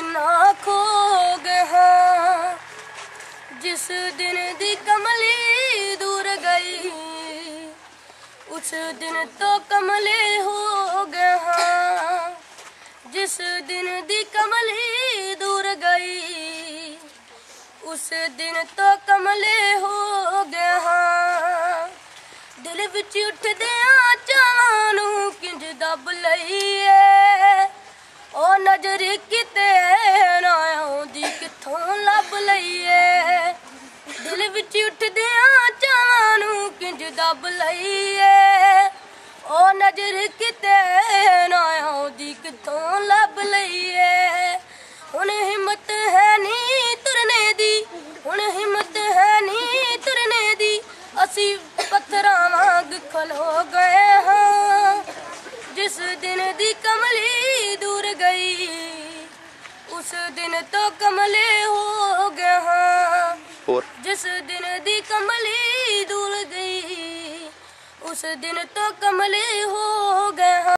ना खो गए हाँ। जिस दिन दी कमली दूर गई उस दिन तो कमले हो गए हाँ। जिस दिन दी कमली दूर गई उस दिन तो कमले हो गए हाँ। दिल विच उठदे चावां नूं किंज दब लईए ओ नजर किते ना आउंदी किथों लब लईए। दिल विच उठदे चावां नूं किंज दब लईए ओ नजर किते ना आउंदी किथों लब लईए। हुण हिम्मत है नी तुरने दी, हुण हिम्मत है नी तुरने दी, असी पत्थरां वांग खलो गए हाँ। जिस दिन दी कमली दूर गई उस दिन तो कमले हो गए हाँ। जिस दिन दी कमली दूर गई उस दिन तो कमले हो गए हाँ।